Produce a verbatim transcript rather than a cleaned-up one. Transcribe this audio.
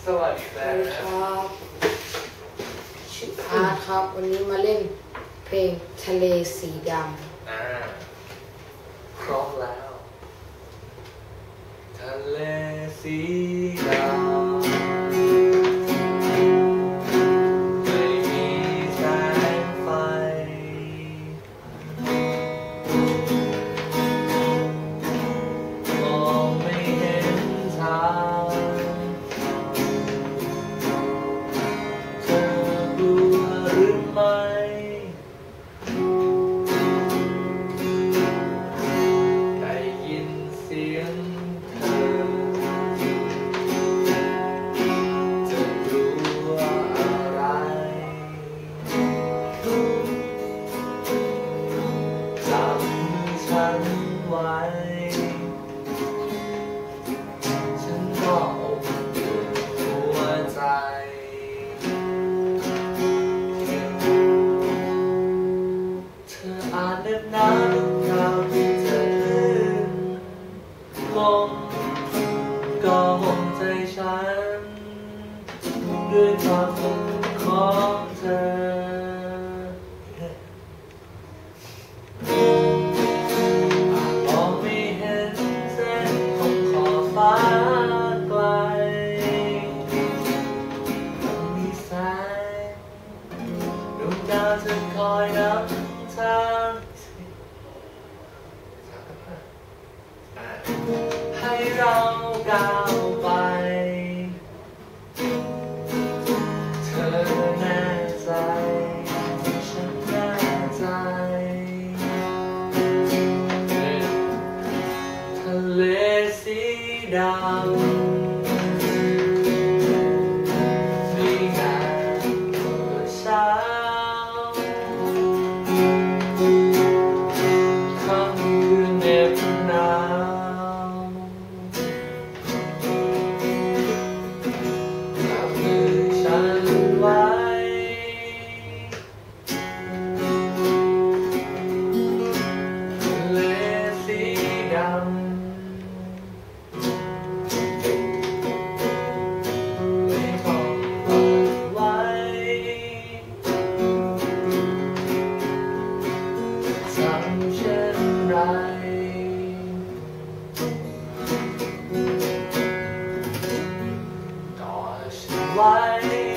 สวัสดีครับชื่ออาร์ตครับวันนี้มาเล่นเพลงทะเลสีดำอ่าพร้อมแล้วทะเลสีดำไม่มีแสงไฟมองไม่เห็นทางเธอกลัวหรือไม่ได้ยินเสียงเธอจะกลัวอะไรจับมือฉันไว้ฉันก็อบอุ่นหัวใจเธออาจเหน็บหนาวข่าวที่เธอลืมลมก็ห่มใจฉันด้วยความอบอุ่นของเธอมองไม่เห็นเส้นของขอบฟ้าไกลมีแสงดวงดาวจะคอยนำทางให้เราก้าวไปเธอแน่ใจฉันแน่ใจทะเลสีดำมีงานเมื่อเช้าค่ำคืนเหน็บหนาวจับมือฉันไว้ทะเลสีดำไม่ต้องเปิดไว้ทำเช่นไรกอดฉันไว้